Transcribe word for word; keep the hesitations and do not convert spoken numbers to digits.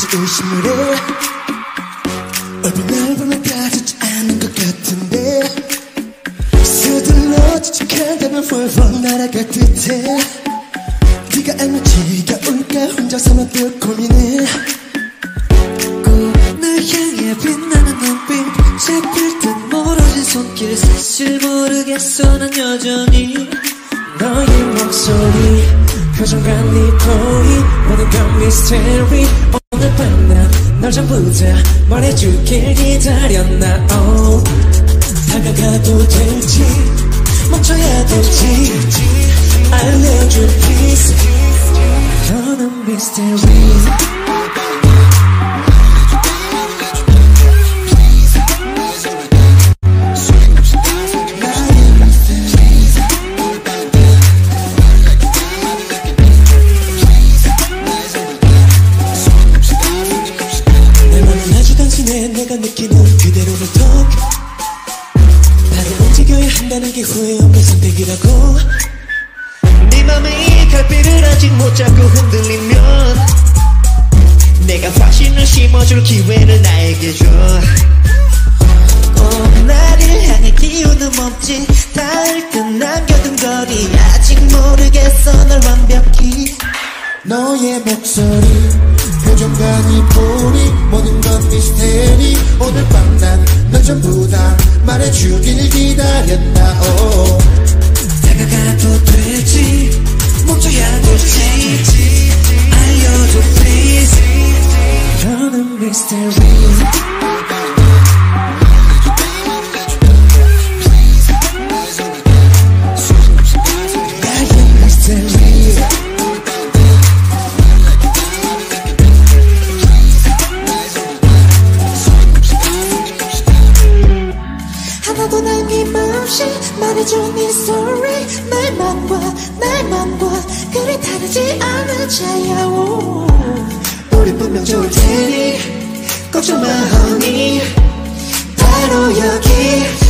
의심을 해. 얼굴 날 보면 가지지 않는 것 같은데 서둘러 지직한다면 훌훌 날아갈 듯해. 네가 알면 지가 올까 혼자서만 늘 고민해. 꼭 날 향해 빛나는 눈빛 잡힐 듯 멀어진 손길 사실 모르겠어 난 여전히 너의 목소리 표정과 네 포인 모든 건 미스테리. 오늘 밤 난 널 전부 다 말해주길 기다렸나. oh. 다가가도 될지 멈춰야 될지 알려줘 please. 너는 미스테리. 내가 느끼는 그대로를 톡 나를 움직여야 한다는 게 후회 없는 선택이라고. 네 맘의 갈피를 아직 못 잡고 흔들리면 내가 확신을 심어줄 기회를 나에게 줘. 꼭 나를 향해 기운은 멈지 닿을 듯 남겨둔 거리 아직 모르겠어 널 완벽히. 너의 목소리 표정과 네 보니 모든 건 미스테리. 오늘 밤 난 널 전부 다 말해주길 기다렸나. oh. 다가가도 될지 멈춰야 될지 알려줘 please. 너는 미스테리. 나의 미스테리. 하나도 남김없이 말해줘 네 story. 날만과 날만과 그리 다르지 않은 차야오. 우리 분명 좋을 테니 걱정 마 honey 바로 여기